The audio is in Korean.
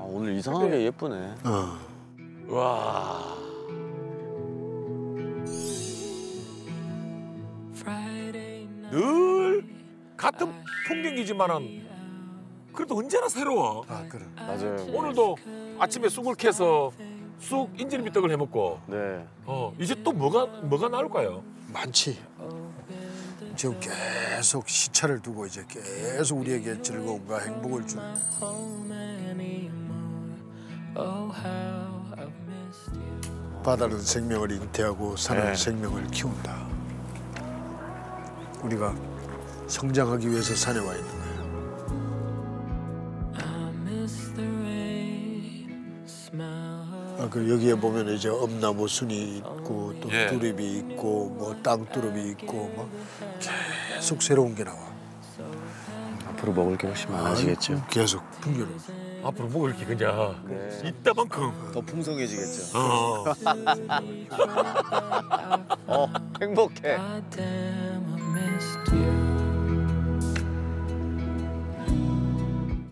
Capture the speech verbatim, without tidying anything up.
오늘 이상하게 예쁘네. 어. 와. 늘 같은 풍경이지만은 그래도 언제나 새로워. 아 그래. 맞아요. 오늘도 아침에 쑥을 캐서 쑥 인절미떡을 해먹고. 네. 어 이제 또 뭐가 뭐가 나올까요? 많지. 지금 계속 시차를 두고 이제 계속 우리에게 즐거움과 행복을 준. 바다는 생명을 잉태하고 산은 네. 생명을 키운다. 우리가 성장하기 위해서 산에 와 있는 거예요. 아, 그 여기에 보면 이제 엄나무 순이 있고 또 예. 두릅이 있고 뭐 땅두릅이 있고 뭐 계속 새로운 게 나와. 앞으로 먹을 게 훨씬 많아지겠죠. 아이고, 계속 풍요로워. 앞으로 먹을 게 그냥 네. 이따만큼. 더 풍성해지겠죠. 어. 어, 행복해. God damn, I miss